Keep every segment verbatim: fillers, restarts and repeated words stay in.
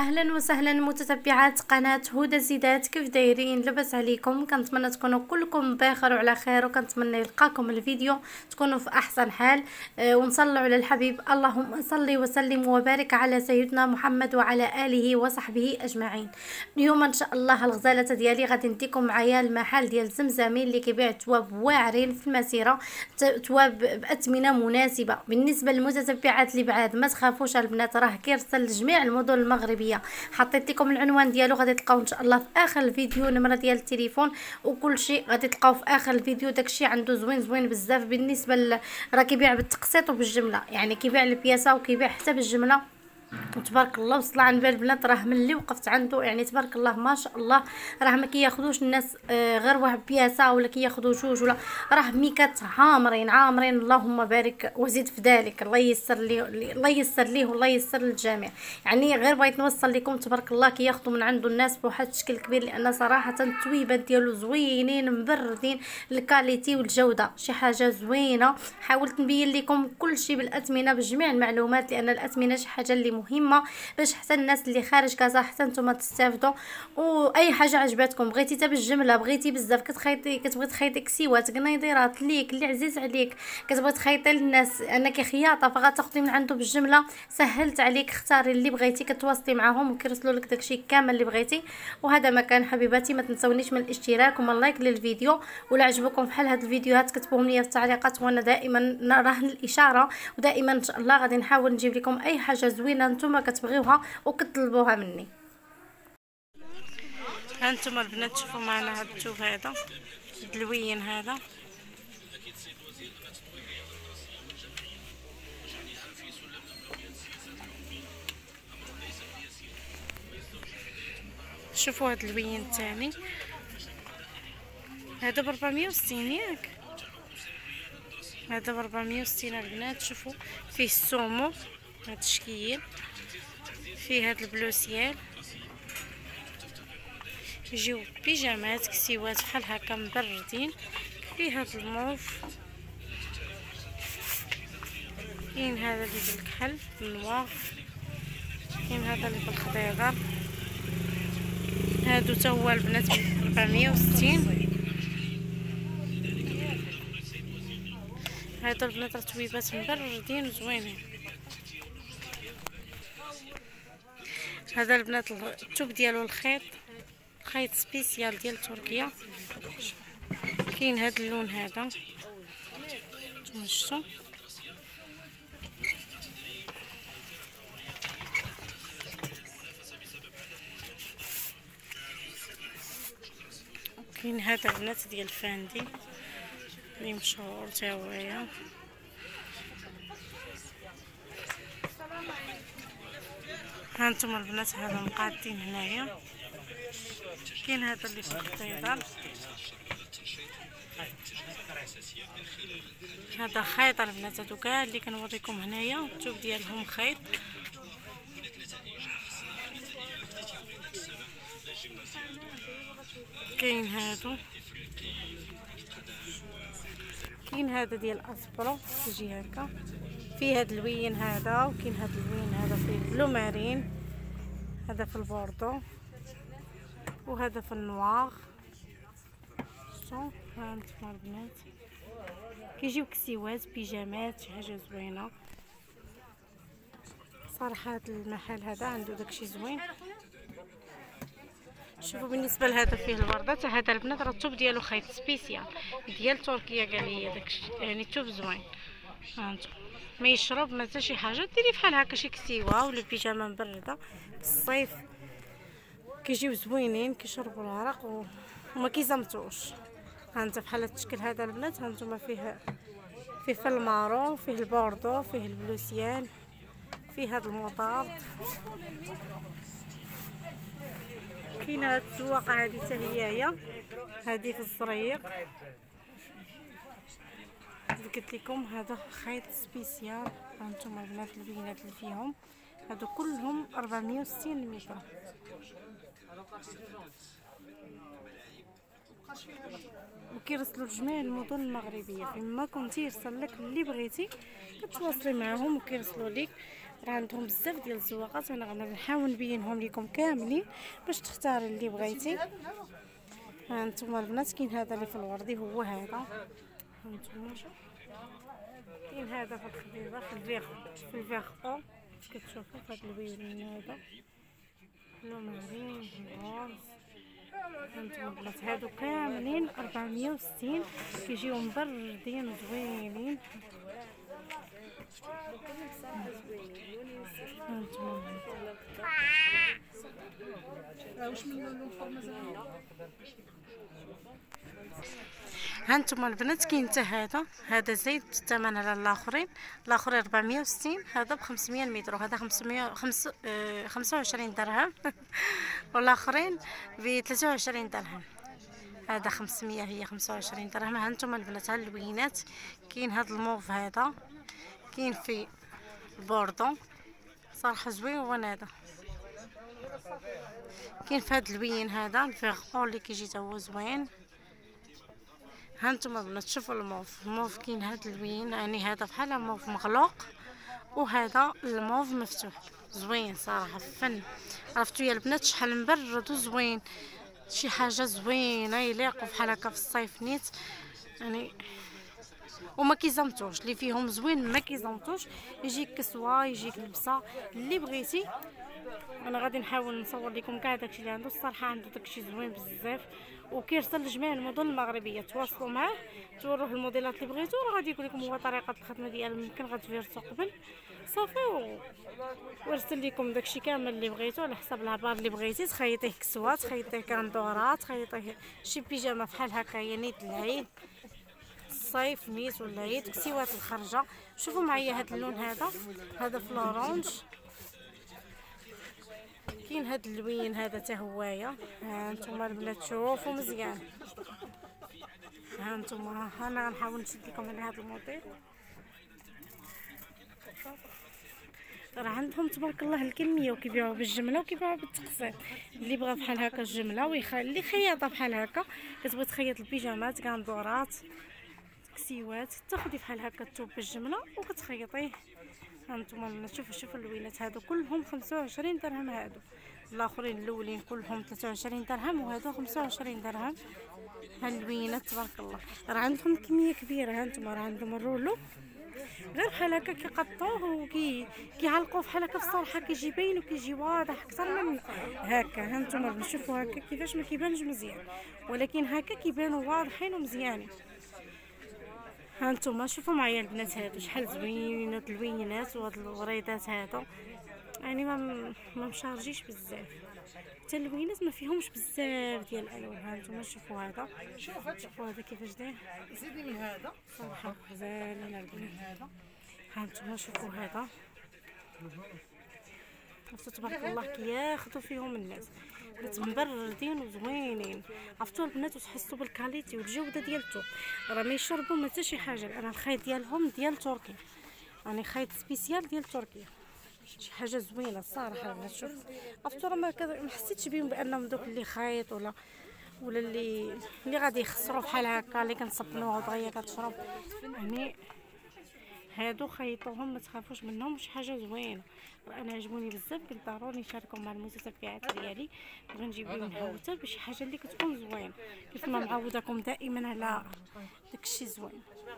اهلا وسهلا متتبعات قناه هدى زيدات، كيف دايرين؟ لاباس عليكم؟ كنتمنى تكونوا كلكم بخير وعلى خير، وكنتمنى يلقاكم الفيديو تكونوا في احسن حال. أه ونصلوا على الحبيب، اللهم صل وسلم وبارك على سيدنا محمد وعلى اله وصحبه اجمعين. اليوم ان شاء الله الغزاله ديالي غادي نديكم معايا المحل ديال زمزمي اللي كيبيع تواب واعرين في المسيره، تواب باثمنه مناسبه. بالنسبه للمتتبعات اللي بعاد ما تخافوش البنات، راه كيرسل لجميع المدن المغربيه. حطيت لكم العنوان ديالو، غادي تلقاو ان شاء الله في اخر الفيديو نمره ديال التليفون وكل شيء غادي تلقاو في اخر الفيديو. داكشي عنده زوين زوين بزاف. بالنسبه ل... راه كيبيع بالتقسيط وبالجمله، يعني كيبيع البياسه وكيبيع حتى بالجمله. وتبارك الله وصل عن بال البنات، راه ملي وقفت عنده يعني تبارك الله ما شاء الله، راه ما كياخذوش الناس آه غير واحد بياسه ولا كياخذوا جوج، ولا راه ميكات عامرين عامرين. اللهم بارك وزيد في ذلك. الله ييسر ليه، الله ييسر ليه والله ييسر للجميع. يعني غير بغيت نوصل لكم تبارك الله كياخذوا من عنده الناس بواحد الشكل كبير، لان صراحه التويبات ديالو زوينين مبردين، الكاليتي والجوده شي حاجه زوينه. حاولت نبين لكم كل شيء بالاثمنه بجميع المعلومات، لان الاثمنه شي حاجه اللي مهمه باش حتى الناس اللي خارج كازا حتى نتوما تستافدوا. واي حاجه عجبتكم بغيتي حتى بالجمله، بغيتي بزاف كتخيطي، كتبغي تخيطي كسيوات قنيضيرات ليك اللي عزيز عليك، كتبغي تخيطي للناس انك خياطه فغتاخدي من عنده بالجمله، سهلت عليك. اختاري اللي بغيتي كتواصلي معاهم وكيرسلوا لك داكشي كامل اللي بغيتي. وهذا مكان حبيباتي. ما تنسونيش من الاشتراك ومن لايك للفيديو، ولا عجبكم بحال هاد الفيديوهات كتبوهم لي في التعليقات، وانا دائما نراهن الاشاره. ودائما ان شاء الله غادي نحاول نجيب لكم اي حاجه زوينه نتوما كتبغيوها وكتطلبوها مني. هانتوما البنات تشوفوا معنا هاد الثوب هذا دلوين، هذا شوفوا هاد اللوين الثاني هذا ب أربعمية وستين ياك، هذا ب أربعمية وستين البنات. شوفوا فيه السومو هاد الشكيل، فيه هاد البلوسيال، يجيو بيجامات كسيوات بحال هكا مبردين. فيه هاد الموف، كاين هذا اللي بالكحل النوار، كاين هذا اللي بالخضيره. هادو تا هو البنات ب أربعمية وستين. هادو البنات راه تويبات مبردين وزوينين. هذا البنات الثوب ديالو الخيط خيط سبيسيال ديال تركيا. كاين هذا اللون هذا نتوما شفتوا، كاين هذا البنات ديال فاندي اللي مشهور تا هويا. هانتوما البنات هذا مقادين هنايا. كاين هذا اللي في الخضيضه، هذا خيط البنات. هادو كاع اللي كنوريكم هنايا الثوب ديالهم خيط. كاين هادو، كاين هذا ديال اسبرو يجي هكا، فيه هاد اللوين هذا، وكاين هاد اللوين هذا فيه بلو مارين، هذا في البوردو وهذا في النوار. شوفوا هانتوما البنات كيجيو كسيوات بيجامات، شي حاجه زوينه صراحه. هذا المحل هذا عنده داكشي زوين. شوفوا بالنسبه لهذا فيه الورده، هذا البنات راه الثوب ديالو خيط سبيسيال ديال تركيا، قال لي داكشي يعني الثوب زوين. هانتو ما يشرب ما حتى شي حاجه، ديري بحال هكا شي كسيوه ولا بيجامه مبرده الصيف، كيجيو زوينين كيشربوا العرق و... وما كيزمتوش. هانت بحال هاد الشكل هذا البنات. هانتوما فيه فيه في المارون، فيه البوردو، فيه البلوسيان، فيه هاد المطارد. كاين هاد الزواقه هادي حتى هي هادي في الزريق. قلت لكم هذا خيط سبيسيال. هانتوما البنات البينات اللي فيهم هادو كلهم أربعمية وستين متر. وكيرسلوا لجميع المدن المغربيه، فيما كنتي يرسل لك اللي بغيتي كتواصلي معاهم وكيرسلوا لك. راه عندهم بزاف ديال الزواقات. انا غنحاول نبينهم لكم كاملين باش تختاري اللي بغيتي. ها انتم البنات كاين هذا اللي في الوردي هو هذا، ها انتم كاين هذا في الخبيبه في الفيغ في الفيغ كتشوفوا في هذا اللوين هذا لو مارين روز. هانتوما البنات هادو كاملين أربعمية وستين كيجيو مبردين وزوينين. هانتوما واش من لون فورمه زعما. هانتوما البنات كاين حتى هذا هذا زايد الثمن على الاخرين. الاخرين أربعمية وستين، هذا ب خمسمية المتر، وهذا خمسمية خمسة وعشرين درهم والاخرين ب ثلاثة وعشرين درهم. هذا خمسمية هي خمسة وعشرين درهم. هانتوما البنات ها اللوينات كاين هذا الموف هذا كاين في البوردون صراحه زوين. هذا كاين في هذا اللوين هذا الفيغون اللي كيجي تا هو زوين. هانتوما البنات شوفوا الموف الموف كاين هذا اللوين يعني هذا بحال موف مغلوق وهذا الموف مفتوح زوين صراحه فن. عرفتوا يا البنات شحال مبرد وزوين، شي حاجه زوينه يليق بحال هكا في الصيف نيت يعني. وما كيزمتوش اللي فيهم زوين ما كيزمتوش، يجيك كسوه يجيك لبسه اللي بغيتي. انا غادي نحاول نصور لكم كاع داكشي اللي عنده الصراحه عنده داكشي زوين بزاف وكيرسل لجميع المدن المغربيه. تواصلوا معاه توروه الموديلات اللي بغيتو راه غادي يقول لكم هو طريقه الخدمه ديالو يمكن غتفيرسو قبل صافي و... ويرسل لكم داكشي كامل اللي بغيتو على حسب العبار اللي بغيتي. تخيطيه كسوات تخيطيه كندورات تخيطيه شي بيجامه بحال هكا هي نيت العيد الصيف نيت ولا عيد كسيوات الخرجه. شوفوا معايا هذا اللون هذا هذا فلورونج. كاين هذا اللوين هذا حتى هوايا. ها نتوما البنات شوفوا مزيان. ها نتوما انا غنحاول نشد لكم على هذا الموديل. راه عندهم تبارك الله الكميه وكيبيعوا بالجمله وكيبيعوا بالتقسيط. اللي بغى بحال هكا الجمله ويخلي اللي خياطه بحال هكا كتبغي تخيط البيجامات كندورات كسيوات تاخدي بحال هكا الثوب بالجمله وكتخيطيه. هانتوما شوفوا شوفوا اللوينات هادو كلهم خمسة وعشرين درهم. هادو الاخرين الاولين كلهم ثلاثة وعشرين درهم وهادو خمسة وعشرين درهم. هاللوينات تبارك الله راه عندهم كميه كبيره. هانتوما راه عندهم الرولو غير بحال هكا كيقطوه وكي كيعلقوه بحال هكا في الصراحه كيجي باين وكيجي واضح اكثر من هكا. هانتوما شوفوا هكا كيفاش ما كيبانش مزيان ولكن هكا كيبانوا واضحين ومزيانين. هانتوما شوفوا معايا البنات هادو شحال زوينين اللوينات وهاد الوريدات هادو يعني ما ما مشارجيش بزاف. حتى اللوينات ما فيهمش بزاف ديال الالوان. هانتوما شوفوا هذا شوفوا هذا كيفاش داير. زيدي من هذا صراحه غزالين البنات. هذا هانتوما شوفوا هذا عرفتوا تبارك الله كياخذوا فيهم الناس بنات مبردين وزوينين. عرفتوا البنات وتحسوا بالكاليتي والجوده ديال الثوب راه ما يشربوا ما حتى شي حاجه. انا الخيط ديالهم ديال تركيا يعني خيط سبيسيال ديال تركيا شي حاجه زوينه الصراحه. البنات شوف عرفتوا راه ما حسيتش بهم بانهم دوك اللي خايط ولا ولا اللي اللي غادي يخسروا بحال هكا اللي كنصبنوها ودغيا كتشرب يعني. هادو خيطوهم ما تخافوش منهم شي حاجه زوينه. انا عجبوني بزاف قلت ضروري نشاركهم مع المتتبعات ديالي بغا نجيب لهم هاوته بشي حاجه اللي كتكون زوينه كيف ما معوداكم دائما على داكشي زوين.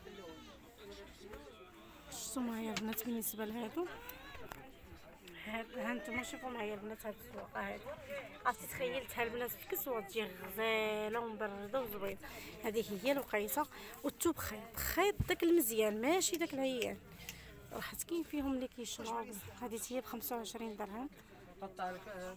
شفتوا معايا البنات بالنسبه لهادو. ها انتم شوفوا معايا البنات هاد الزواقه هادي عرفتي تخيلتها البنات في كسوه تجي غزاله ومبرده وزوينه. هذه هي الوقيته والثوب خيط خيط داك المزيان ماشي داك العيان. راح كاين فيهم اللي كيشرب. هذه هي ب خمسة وعشرين درهم. قطع لك هذا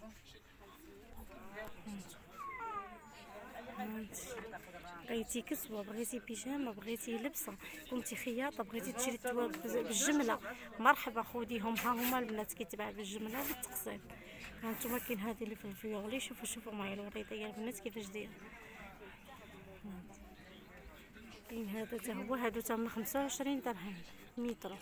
بغيتي كسوه بغيتي بيجامه بغيتي لبسه كنتي خياطه بغيتي تشري الثواب بالجمله مرحبا خوديهم. ها هما البنات كيتباع بالجمله وبالتقسيط. ها انتم كاين هذه اللي في الفيولي. شوفوا شوفوا معايا الوريده يا البنات كيفاش دايره. كاين هذا حتى هو هادو تما خمسة وعشرين درهم متر.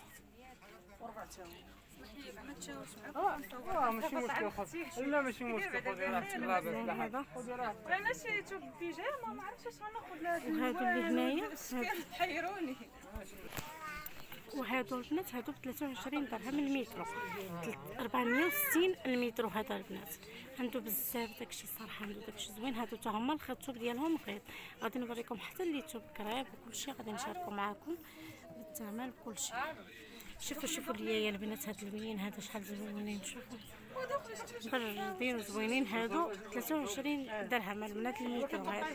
اه ماشي مشكل خذ لا ماشي مشكل خذي راحتك لا باس هذا انا شريتو بيجامه ما عرفتش اش غناخذ. هادو اللي هنايا حيروني. وهادو البنات هادو ب ثلاثة وعشرين درهم المتر، أربعمية وستين المتر. هذا البنات عنده بزاف داكشي صراحه، عنده داكشي زوين. هادو تا هما الخيط ديالهم غير. غادي نوريكم حتى اللي توب كريب وكلشي، غادي نشاركو معاكم بالثمن بكلشي. شوفوا شوفوا ليا البنات هاد اللوين هذا شحال زوينين، شوفوا بردين وزوينين. هادو ثلاثة وعشرين درهم البنات المتر. هذا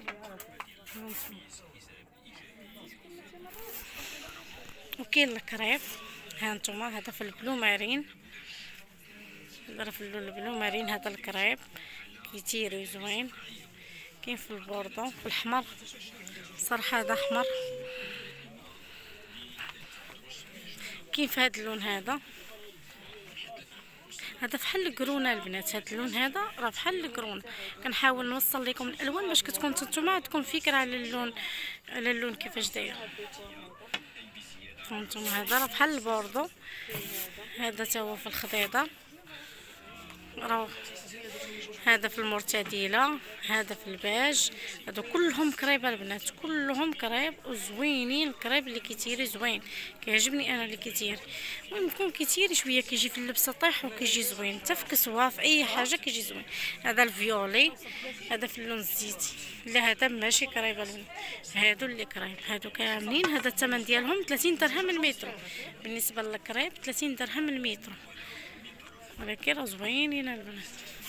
وكاين الكريب ها نتوما، هذا في البلو مارين، هذا في البلو مارين. هذا الكريب كيتيري زوين. كاين في البوردو في الاحمر صراحه، هذا احمر. كاين في هذا اللون، هذا هذا بحال الكرونه البنات. هذا اللون هذا راه بحال الكرونه. كنحاول نوصل لكم الالوان باش كتكون نتوما عندكم فكره على اللون، على اللون كيفاش داير. فهمتم؟ هذا راه بحال البوردو. هذا تا هو في الخضيضه، راه هذا في المرتديله، هذا في الباج. هادو كلهم كريب البنات، كلهم كريب وزوينين. الكريب اللي كيتيري زوين، كيعجبني انا اللي كيتيري. المهم يكون كيتيري شويه، كيجي في اللبسه طيح وكيجي زوين، حتى في كسوه في اي حاجه كيجي زوين. هذا الفيولي، هذا في اللون الزيتي. لا هذا ماشي كريب البنات، هادو اللي كريب، هادو كاملين. هذا الثمن ديالهم ثلاثين درهم المتر. بالنسبه للكريب ثلاثين درهم المتر، ولكن راه زوينين البنات.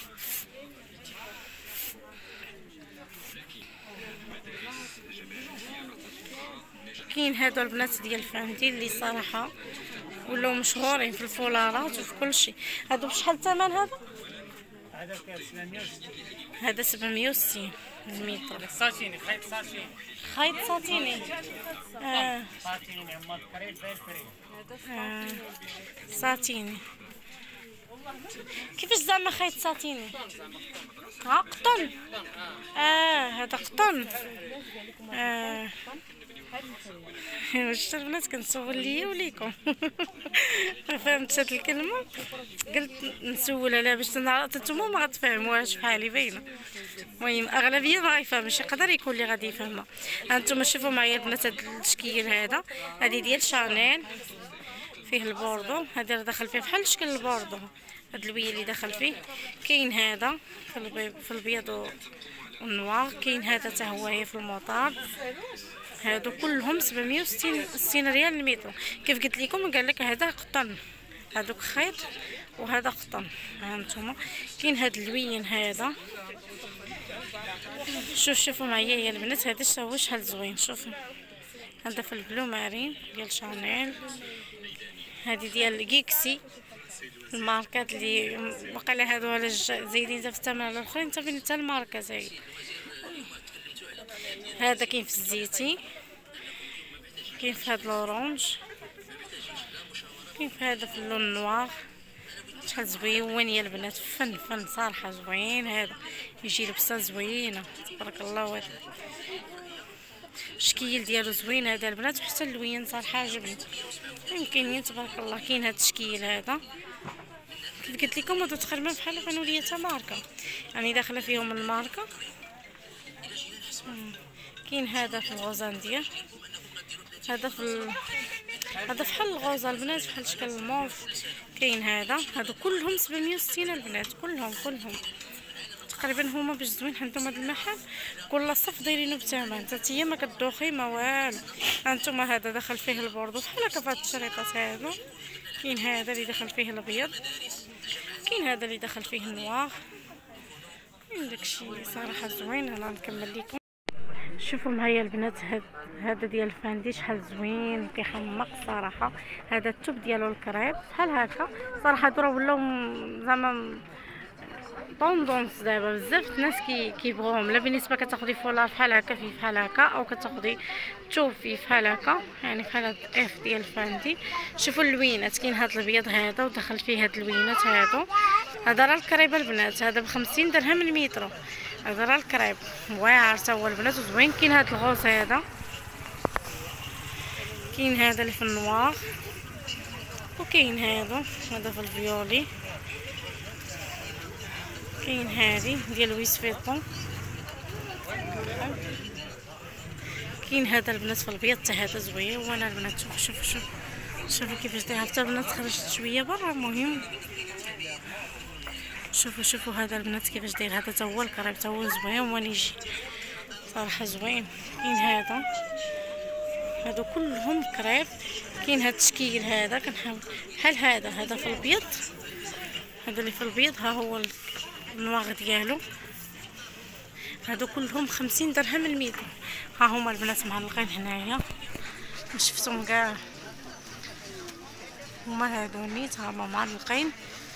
كاين هادو البنات ديال الفاندي اللي صراحه ولاو مشهورين في الفولارات وفي كلشي. هادو بشحال الثمن هذا؟ هذا سبعمية وستين المتر. ساتيني، خيط ساتيني، خيط ساتيني. اه ساتيني عماد كريم باين كريم. اه ساتيني. كيفاش زعما خيط ساتيني؟ ها قطن. اه هذا قطن. اه واش البنات كنسول ليا وليكم؟ ما فهمتش هاد الكلمه، قلت نسولها لا باش نعرف نتوما ما غتفهموهاش بحالي باينه. المهم اغلبيه ما غيفهمش، يقدر يكون اللي غادي يفهمها. هانتوما شوفوا معايا البنات هاد التشكيل هذا، هذه ديال شانيل فيه البوردو. هذا راه داخل فيه بحال شكل البوردو، هاد الويه اللي داخل فيه. كاين هذا في البيض، في البيض والنوار. كاين هذا حتى هو في المطار. هادو كلهم سبعمية وستين ريال المتر. كيف قلت لكم قال لك هذا قطن، هذوك خيط وهذا قطن. ها نتوما كاين هاد اللوين هذا. شوف شوفوا معايا يا البنات، هذا شتا هو شحال زوين. شوفوا هذا في البلو مارين ديال شانيل. هذه ديال جيكسي، الماركات اللي وقيلا هادو على زايدين في الثمن على الاخرين، تبين حتى الماركه زايد. هذا كاين في الزيتي، كاين في هذا الاورانج، كاين في هذا في اللون النوار. شحال زوين يا البنات، فن فن صراحه زوين. هذا يجي لبسه زوينه تبارك الله. هذا الشكل ديالو زوين هذا البنات، وحتى اللوين صراحه عجبني. يمكن تبارك الله. كاين هذا الشكل هذا كيف قلت لكم، هادو تقريبا بحال بانوا ليا تا ماركه، يعني داخله فيهم الماركه. كاين هذا في الغوزانديه، هذا في ال... هذا بحال الغوزه البنات، بحال شكل الموف. كاين هذا، هادو كلهم سبعمية وستين البنات، كلهم كلهم تقريبا هما باش زوين. عندهم هاد المحل كل صف دايرينو بثمن، حتى هي ما كتدوخي ما والو. هانتوما هذا دخل فيه البوردو بحال هكا في هاد الشريطات هادو. كاين هذا اللي دخل فيه الابيض، كاين هذا اللي دخل فيه النوار. كاين داكشي صراحه زوين. انا نكمل لكم. شوفوا معايا البنات، هاد هذا ديال الفاندي شحال زوين كيحمق صراحه. هذا التوب ديالو الكريب بحال هكا صراحه. هادو راه ولاو زعما طوندونس دابا، بزاف الناس كي كيبغوهم. لا بالنسبه كتاخدي فولار بحال هكا فيه بحال هكا، او كتاخدي توب فيه بحال هكا، يعني بحال هاد اف ديال الفاندي. شوفوا اللوينات، كاين هاد الابيض هذا ودخل فيه هاد اللوينات هادو. هذا راه الكريب البنات، هذا بخمسين درهم المتر. هذا راه الكريب واعر تا هو البنات وزوين. كاين هاد الغوص هذا، كاين هذا اللي في النوار، وكاين هذا هذا في الفيولي. كاين هذه ديال لويس فيطون. كاين هذا البنات في البيض حتى هذا زوين. وانا البنات شوفوا شوفوا شوفوا شوفوا كيفاش دايره حتى البنات خرجت شويه برا. المهم شوفوا شوفوا هذا البنات كيفاش داير. هذا تا هو الكريب تا هو زوين ومانيجي صراحه زوين. كاين هذا هادو كلهم كريب. كاين هاد التشكيل هذا كنحاول بحال هذا هذا في الابيض. هذا اللي في الابيض ها هو النواغ ديالو. هادو كلهم خمسين درهم المتر. ها هما البنات معلقين هنايا شفتهم كاع هما هادو نيت ها هما معلقين.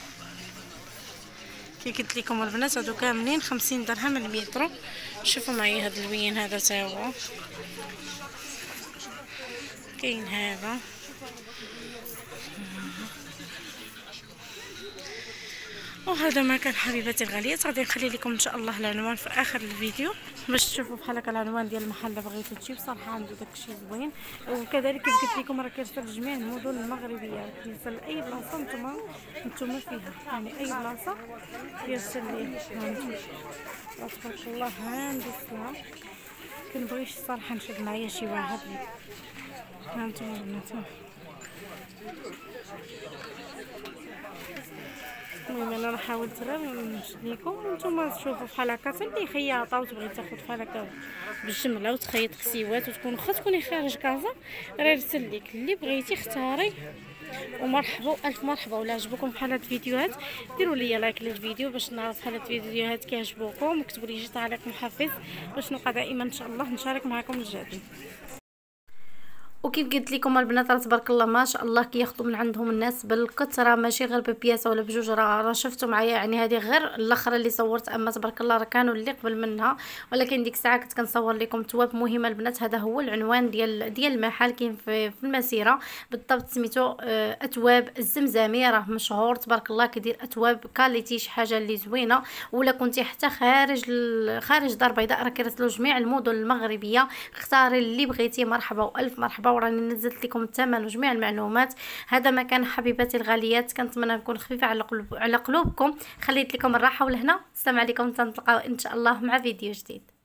كي قلت لكم البنات هادو كاملين خمسين درهم المتر. شوفوا معايا هاد اللوين هذا تا هو. كاين هذا وهذا ما كان حبيباتي الغاليات. غادي نخلي لكم ان شاء الله العنوان في اخر الفيديو باش تشوفوا بحال هكا العنوان ديال المحل اللي بغيتو تجيب. صراحه عنده داكشي زوين. وكذلك كيف قلت لكم راه كيرسل لجميع المدن المغربيه. كيرسل لاي بلاصه نتوما نتوما فيها يعني اي بلاصه كيرسل ليه. تبارك الله عنده السلام. كنبغيش الصراحه نشد معايا شي واحد. ها نتوما البنات. المهم انا راه حاولت غير نشد لكم نتوما تشوفوا بحال هكا. حتى اللي خياطه وتبغي تاخذ بحال هكا بالجمله وتخيط خسيوات وتكون واخا تكوني خارج كازا راه رسل لك اللي بغيتي اختاري. ومرحبا الف مرحبا. ولا عجبكم بحال هاد الفيديوهات ديروا لي لايك للفيديو باش نعرف بحال هاد الفيديوهات كيعجبوكم. وكتبوا لي شي تعليق محفز باش نبقى دائما ان شاء الله نشارك معكم الجديد. وكيف قلت لكم البنات راه تبارك الله ما شاء الله كياخذوا من عندهم الناس بالكثره ماشي غير ببياسه ولا بجوج. راه راه شفتوا معايا يعني هذه غير الاخرى اللي صورت. اما تبارك الله راه كانوا اللي قبل منها. ولكن ديك الساعه كنت كنصور لكم تواب مهمه البنات. هذا هو العنوان ديال ديال المحل كاين في, في المسيره بالضبط. سميتو اتواب الزمزمي. راه مشهور تبارك الله كيدير اتواب كاليتي شي حاجه اللي زوينه. ولا كنتي حتى خارج خارج دار بيضاء راه كيرسلوا جميع المدن المغربيه. اختاري اللي بغيتي. مرحبا والف مرحبا. وراني نزلت لكم الثمن وجميع المعلومات. هذا مكان حبيباتي الغاليات. كنتمنى نكون خفيفه على قلوب على قلوبكم. خليت لكم الراحه والهنا. السلام عليكم. تنتلاقاو ان شاء الله مع فيديو جديد.